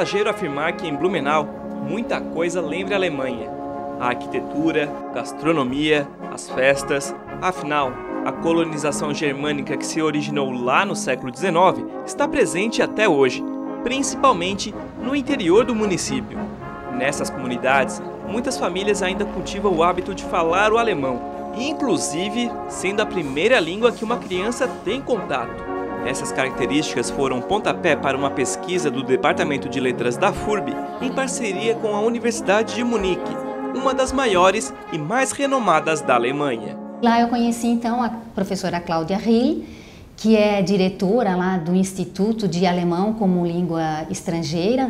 exagero afirmar que em Blumenau muita coisa lembra a Alemanha. A arquitetura, gastronomia, as festas. Afinal, a colonização germânica que se originou lá no século XIX está presente até hoje, principalmente no interior do município. Nessas comunidades, muitas famílias ainda cultivam o hábito de falar o alemão, inclusive sendo a primeira língua que uma criança tem contato. Essas características foram pontapé para uma pesquisa do Departamento de Letras da FURB, em parceria com a Universidade de Munique, uma das maiores e mais renomadas da Alemanha. Lá eu conheci então a professora Cláudia Rill, que é diretora lá do Instituto de Alemão como Língua Estrangeira,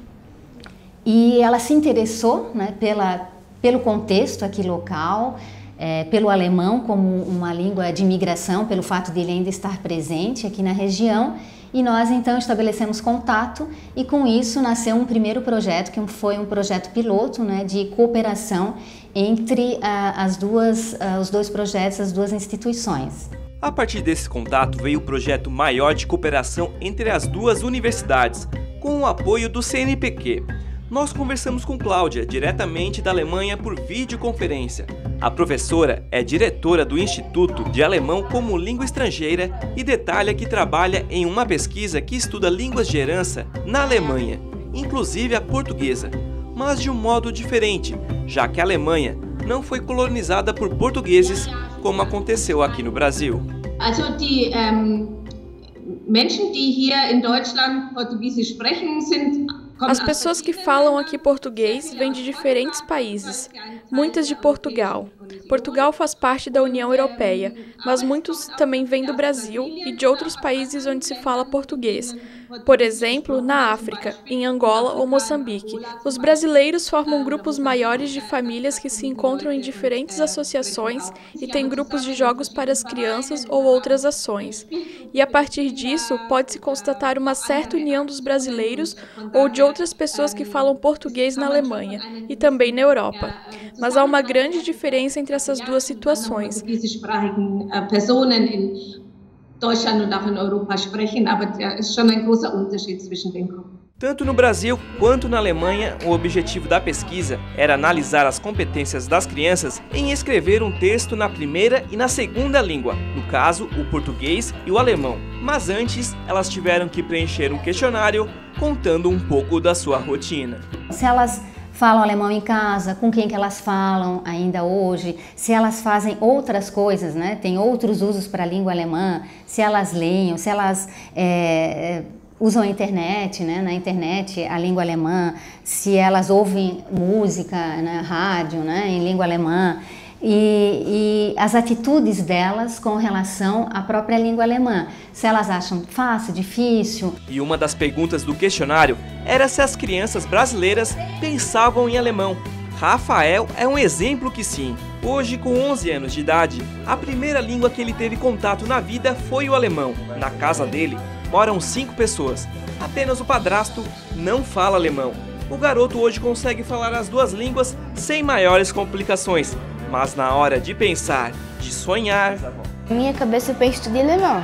e ela se interessou, né, pelo contexto aqui local, pelo alemão como uma língua de imigração, pelo fato de ele ainda estar presente aqui na região, e nós então estabelecemos contato e com isso nasceu um primeiro projeto, que foi um projeto piloto, né, de cooperação entre os dois projetos, as duas instituições. A partir desse contato veio o projeto maior de cooperação entre as duas universidades, com o apoio do CNPq. Nós conversamos com Cláudia, diretamente da Alemanha, por videoconferência. A professora é diretora do Instituto de Alemão como Língua Estrangeira e detalha que trabalha em uma pesquisa que estuda línguas de herança na Alemanha, inclusive a portuguesa, mas de um modo diferente, já que a Alemanha não foi colonizada por portugueses, como aconteceu aqui no Brasil. Also die Menschen, die hier in Deutschland Portugiesisch sprechen, sind As pessoas que falam aqui português vêm de diferentes países, muitas de Portugal. Portugal faz parte da União Europeia, mas muitos também vêm do Brasil e de outros países onde se fala português. Por exemplo, na África, em Angola ou Moçambique. Os brasileiros formam grupos maiores de famílias que se encontram em diferentes associações e têm grupos de jogos para as crianças ou outras ações. E a partir disso, pode-se constatar uma certa união dos brasileiros ou de outras pessoas que falam português na Alemanha e também na Europa. Mas há uma grande diferença entre essas duas situações. Deutschland und auch in Europa sprechen, aber da ist schon ein großer Unterschied zwischen den Gruppen. Tanto no Brasil quanto na Alemanha, o objetivo da pesquisa era analisar as competências das crianças em escrever um texto na primeira e na segunda língua, no caso, o português e o alemão. Mas antes, elas tiveram que preencher um questionário contando um pouco da sua rotina. Se elas falam alemão em casa, com quem que elas falam ainda hoje, se elas fazem outras coisas, né? Tem outros usos para a língua alemã, se elas leem, se elas usam a internet, né? Na internet a língua alemã, se elas ouvem música na rádio, né? Em língua alemã, e as atitudes delas com relação à própria língua alemã, se elas acham fácil, difícil. E uma das perguntas do questionário era se as crianças brasileiras pensavam em alemão. Rafael é um exemplo que sim. Hoje, com 11 anos de idade, a primeira língua que ele teve contato na vida foi o alemão. Na casa dele moram 5 pessoas. Apenas o padrasto não fala alemão. O garoto hoje consegue falar as duas línguas sem maiores complicações. Mas na hora de pensar, de sonhar... Na minha cabeça eu penso tudo em alemão.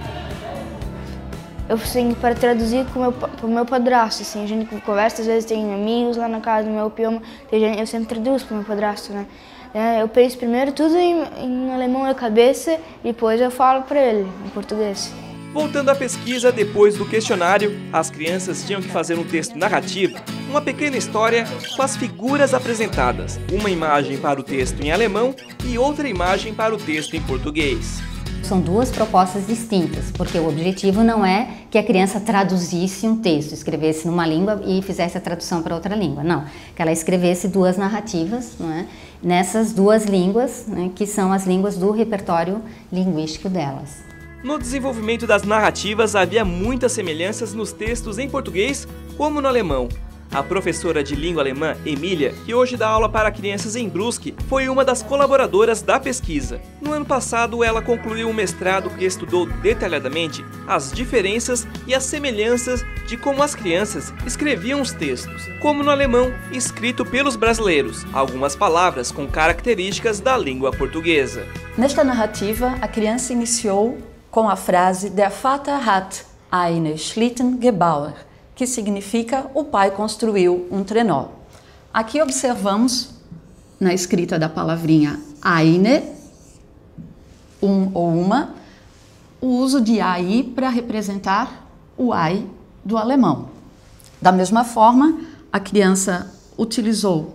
Eu tenho para traduzir com o meu padrasto, assim, a gente conversa, às vezes tem amigos lá na casa do meu primo, eu sempre traduzo para o meu padrasto, né? Eu penso primeiro tudo em alemão na cabeça e depois eu falo para ele em português. Voltando à pesquisa, depois do questionário, as crianças tinham que fazer um texto narrativo, uma pequena história com as figuras apresentadas, uma imagem para o texto em alemão e outra imagem para o texto em português. São duas propostas distintas, porque o objetivo não é que a criança traduzisse um texto, escrevesse numa língua e fizesse a tradução para outra língua, não. Que ela escrevesse duas narrativas, não é? Nessas duas línguas, né, que são as línguas do repertório linguístico delas. No desenvolvimento das narrativas havia muitas semelhanças nos textos em português como no alemão. A professora de língua alemã, Emília, que hoje dá aula para crianças em Brusque, foi uma das colaboradoras da pesquisa. No ano passado, ela concluiu um mestrado que estudou detalhadamente as diferenças e as semelhanças de como as crianças escreviam os textos, como no alemão, escrito pelos brasileiros, algumas palavras com características da língua portuguesa. Nesta narrativa, a criança iniciou com a frase Der Vater hat einen Schlitten gebaut, que significa o pai construiu um trenó. Aqui observamos, na escrita da palavrinha eine, um ou uma, o uso de AI para representar o ai do alemão. Da mesma forma, a criança utilizou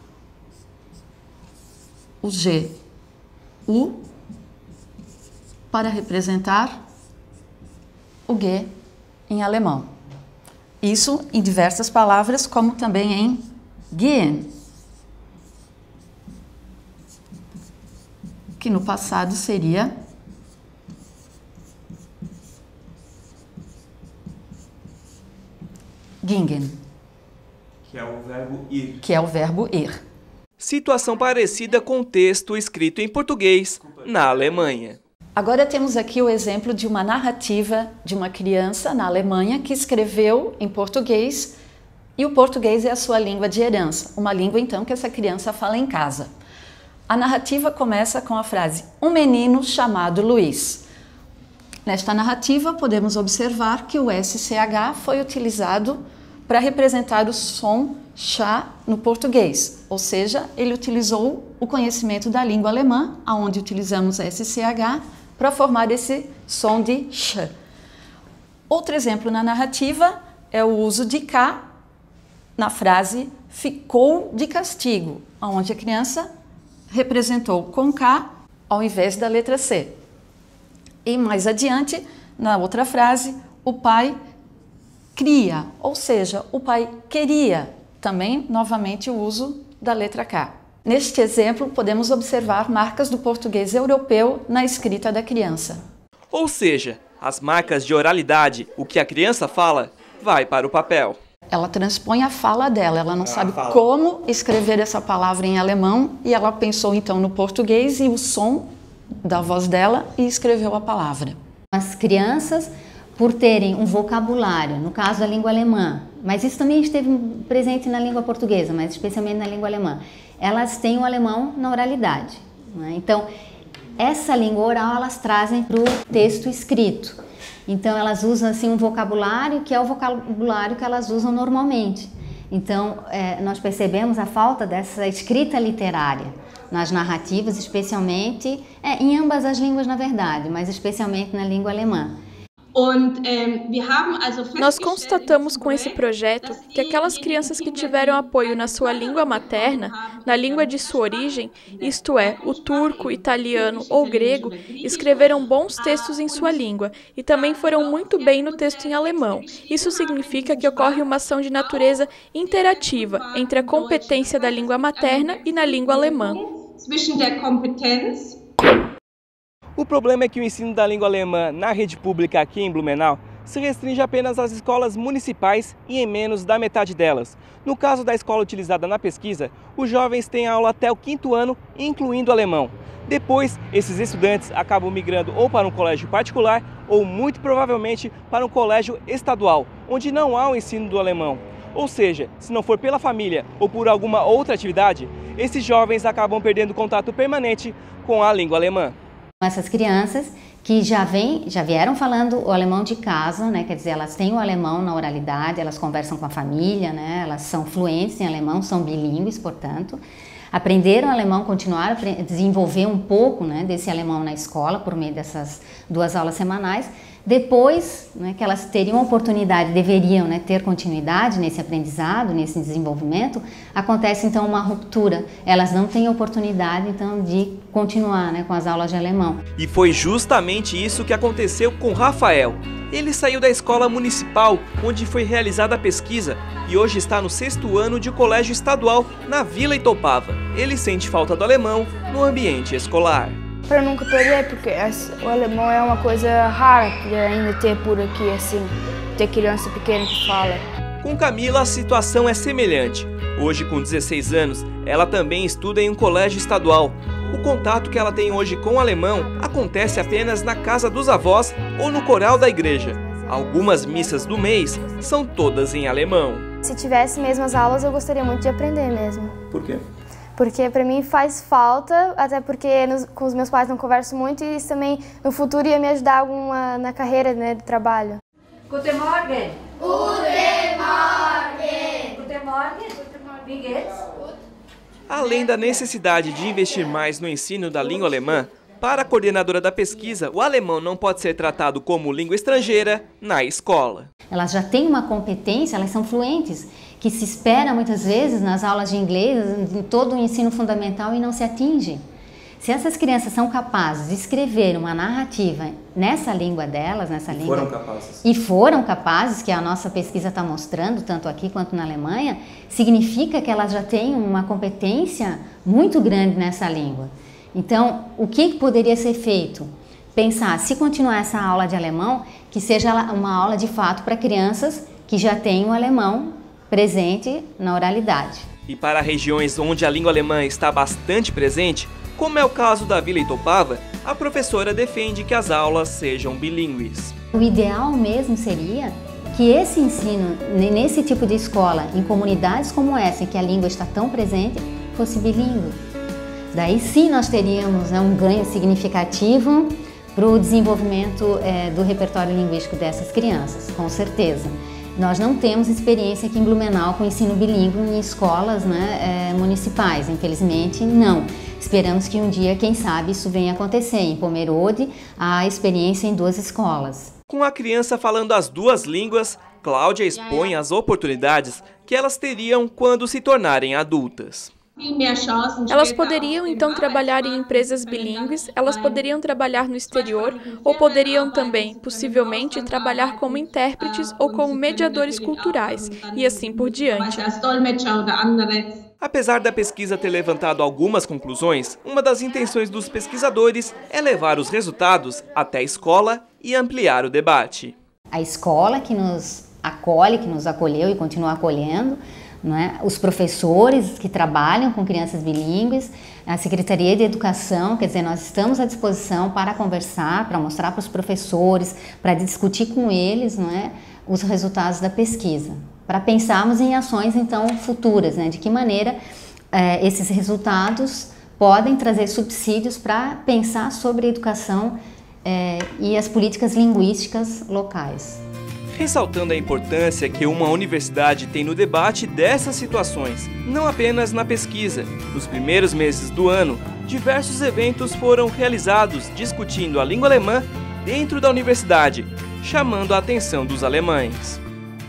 o G, U, para representar o G em alemão. Isso em diversas palavras, como também em gehen, que no passado seria gingen, Que é o verbo ir. que é o verbo ir. Situação parecida com o texto escrito em português na Alemanha. Agora temos aqui o exemplo de uma narrativa de uma criança na Alemanha que escreveu em português, e o português é a sua língua de herança, uma língua então que essa criança fala em casa. A narrativa começa com a frase "um menino chamado Luiz". Nesta narrativa podemos observar que o SCH foi utilizado para representar o som chá no português, ou seja, ele utilizou o conhecimento da língua alemã, onde utilizamos SCH, para formar esse som de sh. Outro exemplo na narrativa é o uso de K na frase ficou de castigo, onde a criança representou com K ao invés da letra C. E mais adiante, na outra frase, o pai cria, ou seja, o pai queria, também novamente o uso da letra K. Neste exemplo, podemos observar marcas do português europeu na escrita da criança. Ou seja, as marcas de oralidade, o que a criança fala, vai para o papel. Ela transpõe a fala dela, ela não sabe como escrever essa palavra em alemão e ela pensou então no português e o som da voz dela e escreveu a palavra. As crianças, por terem um vocabulário, no caso da língua alemã, mas isso também esteve presente na língua portuguesa, mas especialmente na língua alemã, elas têm o alemão na oralidade, né? Então, essa língua oral elas trazem para o texto escrito. Então, elas usam assim um vocabulário que é o vocabulário que elas usam normalmente. Então, nós percebemos a falta dessa escrita literária nas narrativas, especialmente, em ambas as línguas na verdade, mas especialmente na língua alemã. Nós constatamos com esse projeto que aquelas crianças que tiveram apoio na sua língua materna, na língua de sua origem, isto é, o turco, italiano ou grego, escreveram bons textos em sua língua e também foram muito bem no texto em alemão. Isso significa que ocorre uma ação de natureza interativa entre a competência da língua materna e na língua alemã. O problema é que o ensino da língua alemã na rede pública aqui em Blumenau se restringe apenas às escolas municipais e em menos da metade delas. No caso da escola utilizada na pesquisa, os jovens têm aula até o 5º ano, incluindo alemão. Depois, esses estudantes acabam migrando ou para um colégio particular ou, muito provavelmente, para um colégio estadual, onde não há o ensino do alemão. Ou seja, se não for pela família ou por alguma outra atividade, esses jovens acabam perdendo contato permanente com a língua alemã. Essas crianças que já vieram falando o alemão de casa, né? Quer dizer, elas têm o alemão na oralidade, elas conversam com a família, né? Elas são fluentes em alemão, são bilíngues, portanto. Aprenderam alemão, continuaram a desenvolver um pouco, né, desse alemão na escola, por meio dessas 2 aulas semanais. Depois, né, que elas teriam oportunidade, deveriam, né, ter continuidade nesse aprendizado, nesse desenvolvimento, acontece então uma ruptura. Elas não têm oportunidade então de continuar, né, com as aulas de alemão. E foi justamente isso que aconteceu com Rafael. Ele saiu da escola municipal, onde foi realizada a pesquisa, e hoje está no 6º ano de colégio estadual na Vila Itopava. Ele sente falta do alemão no ambiente escolar. Para nunca perder, porque o alemão é uma coisa rara de ainda ter por aqui, assim, ter criança pequena que fala. Com Camila, a situação é semelhante. Hoje, com 16 anos, ela também estuda em um colégio estadual. O contato que ela tem hoje com o alemão acontece apenas na casa dos avós ou no coral da igreja. Algumas missas do mês são todas em alemão. Se tivesse mesmo as aulas, eu gostaria muito de aprender mesmo. Por quê? Porque para mim faz falta, até porque com os meus pais não converso muito e isso também no futuro ia me ajudar na carreira, né, de trabalho. Guten Morgen. Guten Morgen. Guten Morgen. Wie geht's? Além da necessidade de investir mais no ensino da língua alemã, para a coordenadora da pesquisa, o alemão não pode ser tratado como língua estrangeira na escola. Elas já têm uma competência, elas são fluentes, que se espera muitas vezes nas aulas de inglês, em todo o ensino fundamental e não se atinge. Se essas crianças são capazes de escrever uma narrativa nessa língua delas, foram capazes, que a nossa pesquisa está mostrando, tanto aqui quanto na Alemanha, significa que elas já têm uma competência muito grande nessa língua. Então, o que poderia ser feito? Pensar, se continuar essa aula de alemão, que seja uma aula de fato para crianças que já têm o alemão presente na oralidade. E para regiões onde a língua alemã está bastante presente, como é o caso da Vila Itopava, a professora defende que as aulas sejam bilíngues. O ideal mesmo seria que esse ensino, nesse tipo de escola, em comunidades como essa, em que a língua está tão presente, fosse bilíngue. Daí sim nós teríamos um ganho significativo para o desenvolvimento do repertório linguístico dessas crianças, com certeza. Nós não temos experiência aqui em Blumenau com ensino bilíngue em escolas municipais, infelizmente não. Esperamos que um dia, quem sabe, isso venha acontecer. Em Pomerode, há experiência em 2 escolas. Com a criança falando as 2 línguas, Cláudia expõe as oportunidades que elas teriam quando se tornarem adultas. Elas poderiam então trabalhar em empresas bilíngues, elas poderiam trabalhar no exterior ou poderiam também, possivelmente, trabalhar como intérpretes ou como mediadores culturais e assim por diante. Apesar da pesquisa ter levantado algumas conclusões, uma das intenções dos pesquisadores é levar os resultados até a escola e ampliar o debate. A escola que nos acolhe, que nos acolheu e continua acolhendo, os professores que trabalham com crianças bilíngues, a Secretaria de Educação, quer dizer, nós estamos à disposição para conversar, para mostrar para os professores, para discutir com eles os resultados da pesquisa, para pensarmos em ações então futuras, de que maneira esses resultados podem trazer subsídios para pensar sobre a educação e as políticas linguísticas locais. Ressaltando a importância que uma universidade tem no debate dessas situações, não apenas na pesquisa. Nos primeiros meses do ano, diversos eventos foram realizados discutindo a língua alemã dentro da universidade, chamando a atenção dos alemães.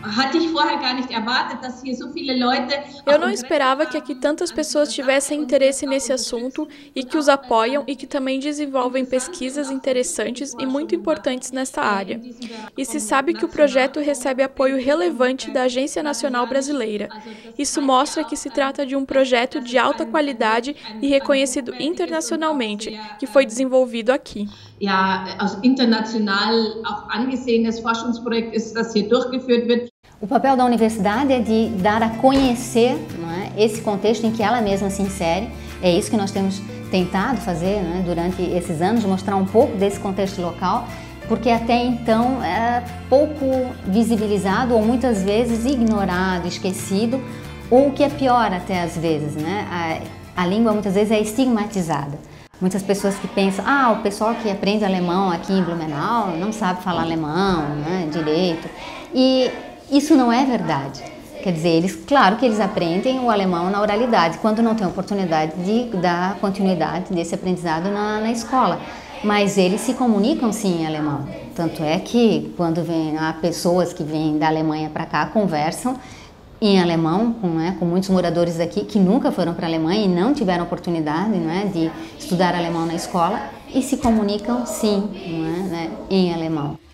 Eu não esperava que aqui tantas pessoas tivessem interesse nesse assunto e que os apoiam e que também desenvolvem pesquisas interessantes e muito importantes nesta área. E se sabe que o projeto recebe apoio relevante da Agência Nacional Brasileira. Isso mostra que se trata de um projeto de alta qualidade e reconhecido internacionalmente, que foi desenvolvido aqui. International auch angesehenes Forschungsprojekt ist, das hier durchgeführt wird. O papel da universidade é de dar a conhecer esse contexto em que ela mesma se insere. É isso que nós temos tentado fazer durante esses anos, mostrar um pouco desse contexto local, porque até então é pouco visibilizado ou muitas vezes ignorado, esquecido, ou o que é pior até às vezes, a língua muitas vezes é estigmatizada. Muitas pessoas que pensam, o pessoal que aprende alemão aqui em Blumenau não sabe falar alemão direito. E isso não é verdade. Quer dizer, claro que eles aprendem o alemão na oralidade, quando não tem oportunidade de dar continuidade desse aprendizado na escola. Mas eles se comunicam sim em alemão. Tanto é que quando há pessoas que vêm da Alemanha para cá, conversam em alemão, com muitos moradores daqui que nunca foram para a Alemanha e não tiveram oportunidade de estudar alemão na escola e se comunicam sim em alemão.